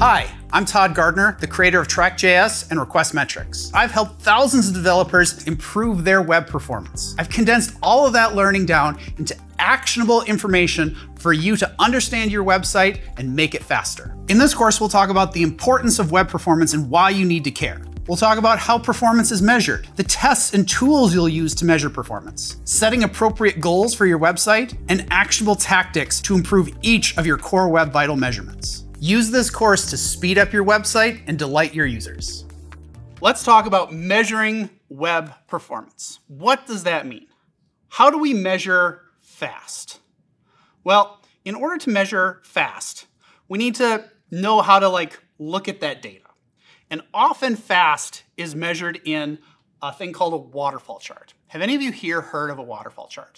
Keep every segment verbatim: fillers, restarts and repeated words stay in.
Hi, I'm Todd Gardner, the creator of Track J S and Request Metrics. I've helped thousands of developers improve their web performance. I've condensed all of that learning down into actionable information for you to understand your website and make it faster. In this course, we'll talk about the importance of web performance and why you need to care. We'll talk about how performance is measured, the tests and tools you'll use to measure performance, setting appropriate goals for your website, and actionable tactics to improve each of your core web vital measurements. Use this course to speed up your website and delight your users. Let's talk about measuring web performance. What does that mean? How do we measure fast? Well, in order to measure fast, we need to know how to like look at that data. And often fast is measured in a thing called a waterfall chart. Have any of you here heard of a waterfall chart?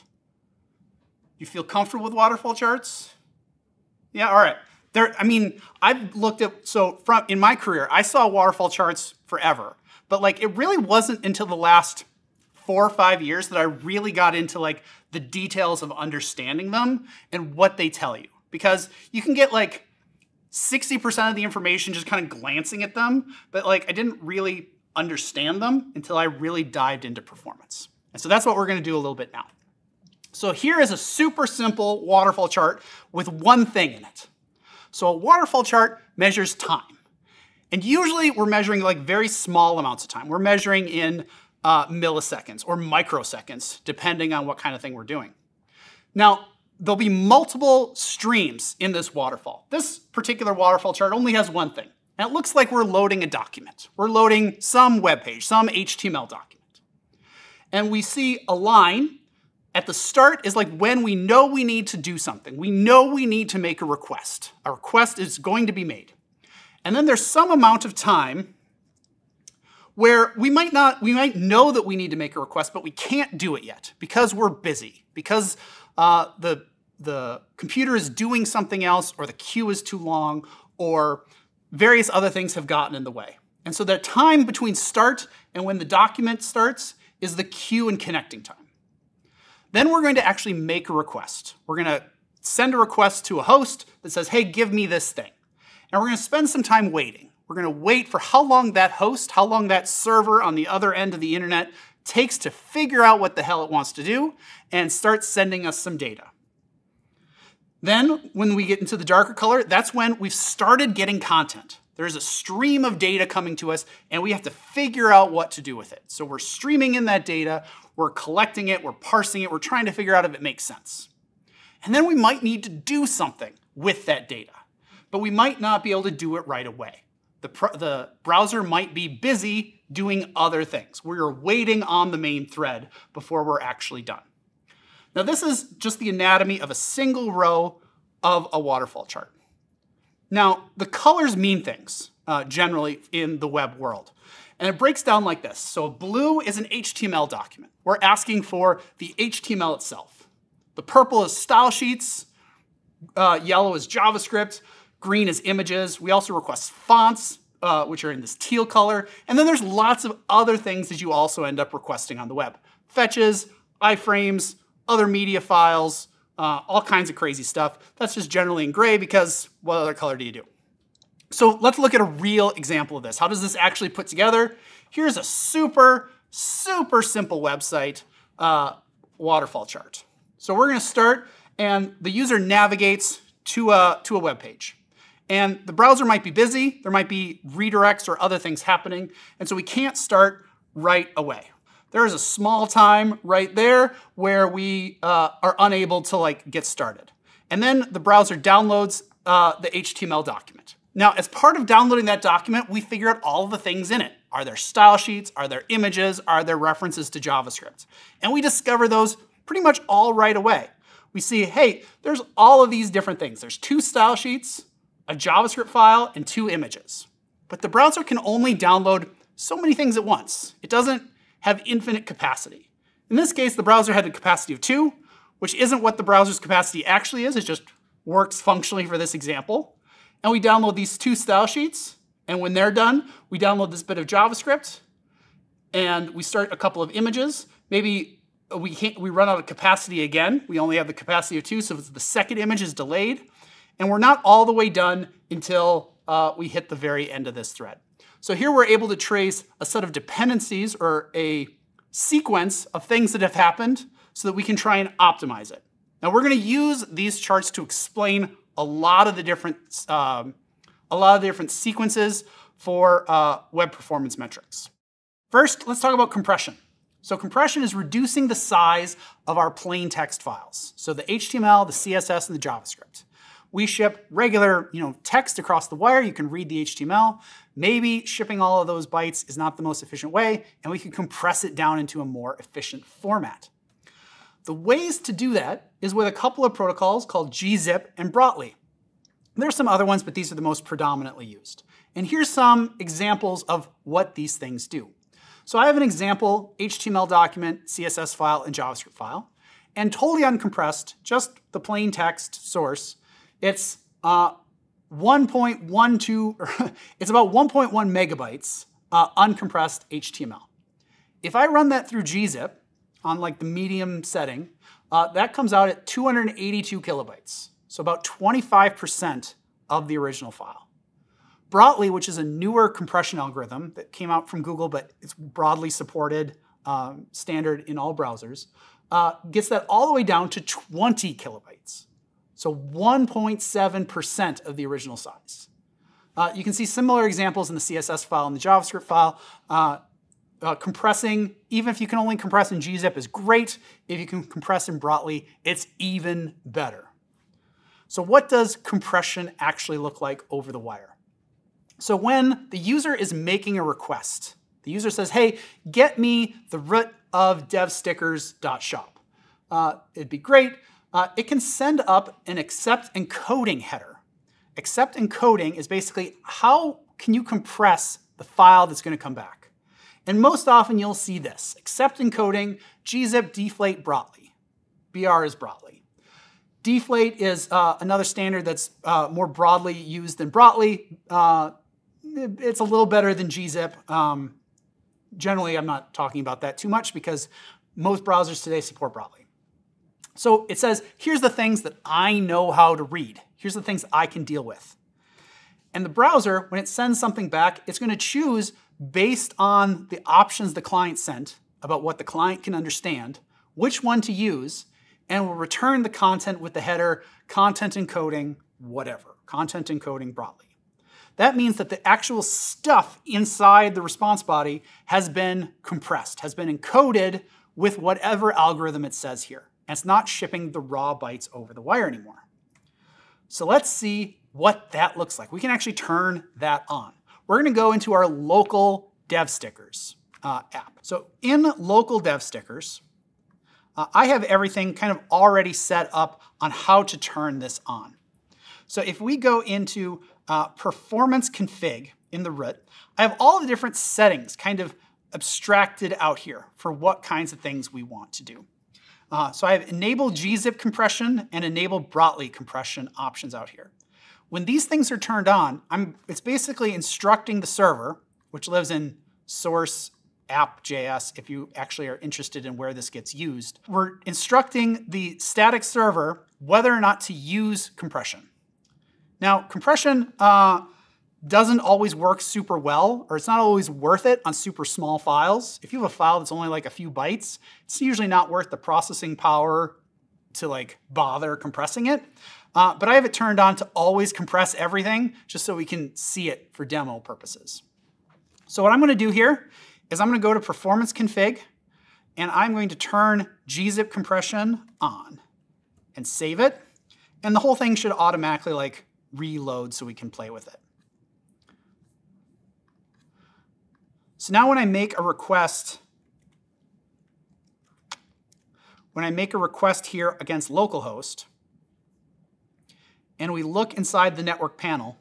You feel comfortable with waterfall charts? Yeah, all right. There, I mean, I've looked at, so from in my career, I saw waterfall charts forever, but like it really wasn't until the last four or five years that I really got into like the details of understanding them and what they tell you. Because you can get like sixty percent of the information just kind of glancing at them, but like I didn't really understand them until I really dived into performance. And so that's what we're gonna do a little bit now. So here is a super simple waterfall chart with one thing in it. So a waterfall chart measures time. And usually we're measuring like very small amounts of time. We're measuring in uh, milliseconds or microseconds, depending on what kind of thing we're doing. Now, there'll be multiple streams in this waterfall. This particular waterfall chart only has one thing. And it looks like we're loading a document. We're loading some web page, some H T M L document. And we see a line. At the start is like when we know we need to do something. We know we need to make a request. A request is going to be made. And then there's some amount of time where we might not, we might know that we need to make a request, but we can't do it yet because we're busy, because uh, the, the computer is doing something else, or the queue is too long, or various other things have gotten in the way. And so the time between start and when the document starts is the queue and connecting time. Then we're going to actually make a request. We're going to send a request to a host that says, hey, give me this thing. And we're going to spend some time waiting. We're going to wait for how long that host, how long that server on the other end of the internet takes to figure out what the hell it wants to do and start sending us some data. Then when we get into the darker color, that's when we've started getting content. There's a stream of data coming to us and we have to figure out what to do with it. So we're streaming in that data, we're collecting it, we're parsing it, we're trying to figure out if it makes sense. And then we might need to do something with that data, but we might not be able to do it right away. The, the browser might be busy doing other things. We're waiting on the main thread before we're actually done. Now this is just the anatomy of a single row of a waterfall chart. Now, the colors mean things, uh, generally, in the web world. And it breaks down like this. So blue is an H T M L document. We're asking for the H T M L itself. The purple is style sheets. Uh, yellow is JavaScript. Green is images. We also request fonts, uh, which are in this teal color. And then there's lots of other things that you also end up requesting on the web. Fetches, iframes, other media files, Uh, all kinds of crazy stuff. That's just generally in gray because what other color do you do? So let's look at a real example of this. How does this actually put together? Here's a super, super simple website uh, waterfall chart. So we're going to start and the user navigates to a, to a web page. And the browser might be busy. There might be redirects or other things happening. And so we can't start right away. There is a small time right there where we uh, are unable to like get started. And then the browser downloads uh, the H T M L document. Now, as part of downloading that document, we figure out all of the things in it. Are there style sheets? Are there images? Are there references to JavaScript? And we discover those pretty much all right away. We see, hey, there's all of these different things. There's two style sheets, a JavaScript file, and two images. But the browser can only download so many things at once. It doesn't have infinite capacity. In this case, the browser had a capacity of two, which isn't what the browser's capacity actually is. It just works functionally for this example. And we download these two style sheets. And when they're done, we download this bit of JavaScript. And we start a couple of images. Maybe we, can't, we run out of capacity again. We only have the capacity of two, so the second image is delayed. And we're not all the way done until uh, we hit the very end of this thread. So here we're able to trace a set of dependencies or a sequence of things that have happened so that we can try and optimize it. Now we're going to use these charts to explain a lot of the different, um, a lot of the different sequences for uh, web performance metrics. First, let's talk about compression. So compression is reducing the size of our plain text files. So the H T M L, the C S S, and the JavaScript. We ship regular, you know, text across the wire. You can read the H T M L. Maybe shipping all of those bytes is not the most efficient way, and we can compress it down into a more efficient format. The ways to do that is with a couple of protocols called Gzip and Brotli. There are some other ones, but these are the most predominantly used. And here's some examples of what these things do. So I have an example H T M L document, C S S file, and JavaScript file, and totally uncompressed, just the plain text source. It's uh, one point one two, it's about one point one megabytes uh, uncompressed H T M L. If I run that through Gzip on like the medium setting, uh, that comes out at two hundred eighty-two kilobytes, so about twenty-five percent of the original file. Brotli, which is a newer compression algorithm that came out from Google, but it's broadly supported, um, standard in all browsers, uh, gets that all the way down to twenty kilobytes. So one point seven percent of the original size. Uh, you can see similar examples in the C S S file and the JavaScript file. Uh, uh, compressing, even if you can only compress in Gzip, is great. If you can compress in Brotli, it's even better. So what does compression actually look like over the wire? So when the user is making a request, the user says, hey, get me the root of devstickers.shop. Uh, it'd be great. Uh, it can send up an accept encoding header. Accept encoding is basically how can you compress the file that's going to come back. And most often you'll see this. Accept encoding, Gzip, deflate, Brotli. B R is Brotli. Deflate is uh, another standard that's uh, more broadly used than Brotli. Uh, It's a little better than Gzip. Um, generally, I'm not talking about that too much because most browsers today support Brotli. So it says, here's the things that I know how to read. Here's the things I can deal with. And the browser, when it sends something back, it's going to choose based on the options the client sent about what the client can understand, which one to use, and will return the content with the header, content encoding, whatever, content encoding Brotli. That means that the actual stuff inside the response body has been compressed, has been encoded with whatever algorithm it says here. And it's not shipping the raw bytes over the wire anymore. So let's see what that looks like. We can actually turn that on. We're going to go into our local dev stickers uh, app. So in local dev stickers, uh, I have everything kind of already set up on how to turn this on. So if we go into uh, performance config in the root, I have all the different settings kind of abstracted out here for what kinds of things we want to do. Uh, so I have enable Gzip compression and enable Brotli compression options out here. When these things are turned on, I'm, it's basically instructing the server, which lives in source app.js if you actually are interested in where this gets used. We're instructing the static server whether or not to use compression. Now, compression uh, doesn't always work super well, or it's not always worth it on super small files. If you have a file that's only like a few bytes, it's usually not worth the processing power to like bother compressing it. Uh, but I have it turned on to always compress everything just so we can see it for demo purposes. So what I'm going to do here is I'm going to go to performance config, and I'm going to turn Gzip compression on and save it. And the whole thing should automatically like reload so we can play with it. So now when I make a request, when I make a request here against localhost, and we look inside the network panel,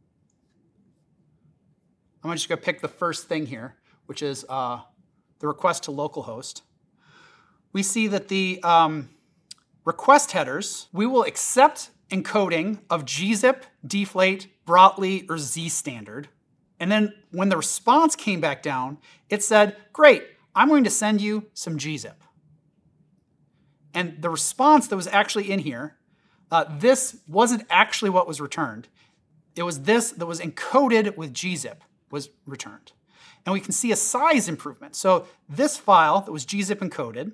I'm just going to pick the first thing here, which is uh, the request to localhost. We see that the um, request headers, we will accept encoding of Gzip, deflate, Brotli, or Z standard. And then when the response came back down, it said, great, I'm going to send you some Gzip. And the response that was actually in here, uh, this wasn't actually what was returned. it was this that was encoded with Gzip was returned. And we can see a size improvement. So this file that was Gzip encoded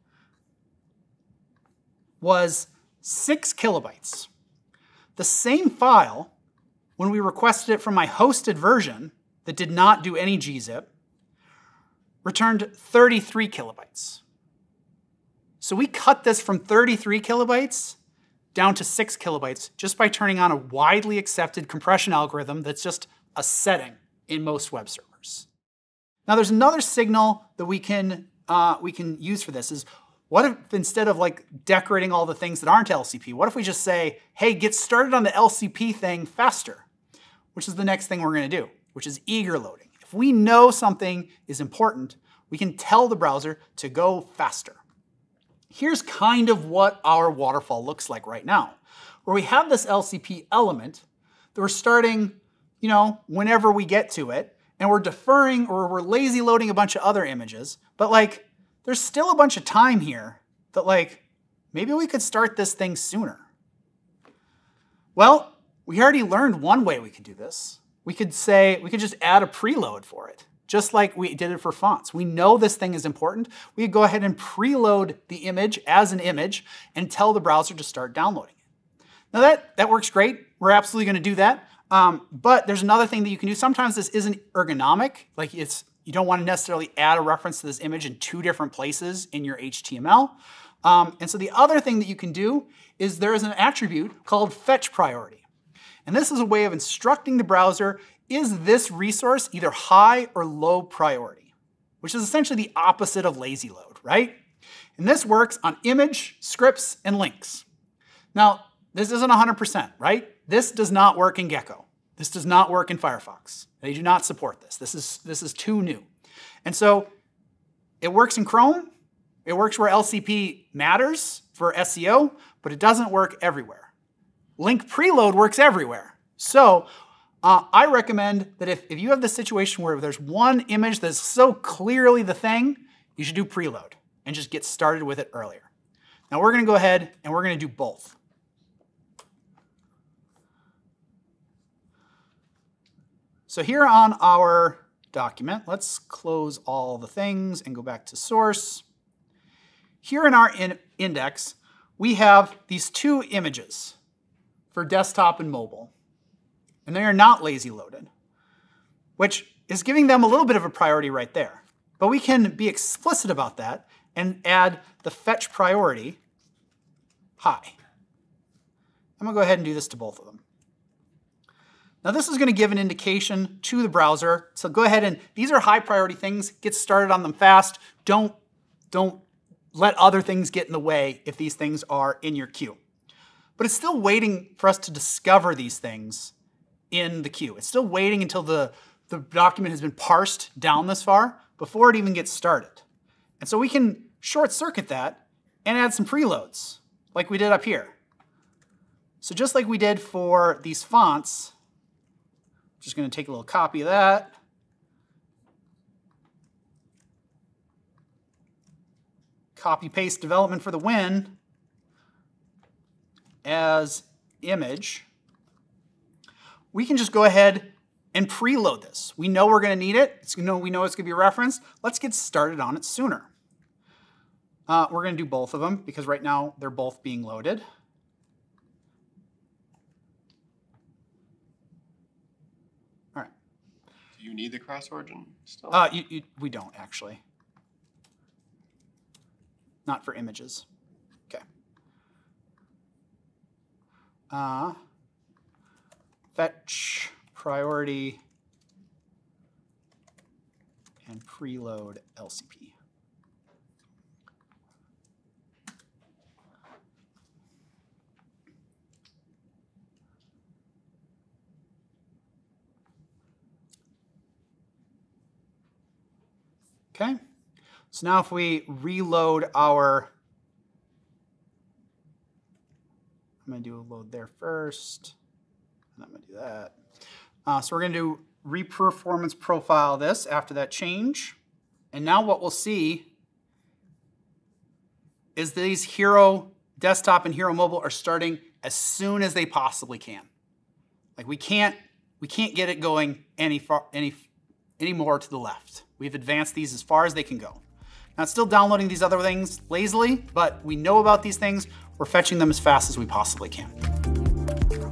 was six kilobytes. The same file, when we requested it from my hosted version that did not do any Gzip, returned thirty-three kilobytes. So we cut this from thirty-three kilobytes down to six kilobytes just by turning on a widely accepted compression algorithm that's just a setting in most web servers. Now there's another signal that we can, uh, we can use for this is, what if instead of like decorating all the things that aren't L C P, what if we just say, hey, get started on the L C P thing faster, which is the next thing we're gonna do, which is eager loading. If we know something is important, we can tell the browser to go faster. Here's kind of what our waterfall looks like right now, where we have this L C P element that we're starting, you know, whenever we get to it, and we're deferring or we're lazy loading a bunch of other images, but like, there's still a bunch of time here that like, maybe we could start this thing sooner. Well, we already learned one way we could do this. We could say, we could just add a preload for it, just like we did it for fonts. We know this thing is important. We could go ahead and preload the image as an image and tell the browser to start downloading it. Now that, that works great. We're absolutely gonna do that. Um, but there's another thing that you can do. Sometimes this isn't ergonomic. Like it's, you don't want to necessarily add a reference to this image in two different places in your H T M L. Um, and so the other thing that you can do is there is an attribute called fetch priority. And this is a way of instructing the browser, is this resource either high or low priority, which is essentially the opposite of lazy load, right? And this works on image, scripts, and links. Now, this isn't one hundred percent, right? This does not work in Gecko. This does not work in Firefox. They do not support this. This is, this is too new. And so it works in Chrome. It works where L C P matters for S E O, but it doesn't work everywhere. Link preload works everywhere. So uh, I recommend that if, if you have the situation where there's one image that's so clearly the thing, you should do preload and just get started with it earlier. Now we're going to go ahead and we're going to do both. So here on our document, let's close all the things and go back to source. Here in our in index, we have these two images for desktop and mobile, and they are not lazy loaded, which is giving them a little bit of a priority right there. But we can be explicit about that and add the fetch priority high. I'm gonna go ahead and do this to both of them. Now this is going to give an indication to the browser. So go ahead and, these are high priority things. Get started on them fast. Don't, don't let other things get in the way if these things are in your queue. But it's still waiting for us to discover these things in the queue. It's still waiting until the, the document has been parsed down this far before it even gets started. And so we can short circuit that and add some preloads like we did up here. So just like we did for these fonts, just going to take a little copy of that. Copy paste development for the win as image. We can just go ahead and preload this. We know we're going to need it. It's, you know, we know it's going to be referenced. Let's get started on it sooner. Uh, we're going to do both of them because right now they're both being loaded. Do you need the cross origin still? Uh, you, you, we don't actually. Not for images. Okay. Uh, fetch priority and preload L C P. Okay, so now if we reload our, I'm going to do a load there first, and I'm going to do that. Uh, so we're going to do reperformance profile this after that change. And now what we'll see is these Hero Desktop and Hero Mobile are starting as soon as they possibly can. Like we can't, we can't get it going any far, any, any more to the left. We've advanced these as far as they can go. Now it's still downloading these other things lazily, but we know about these things. We're fetching them as fast as we possibly can.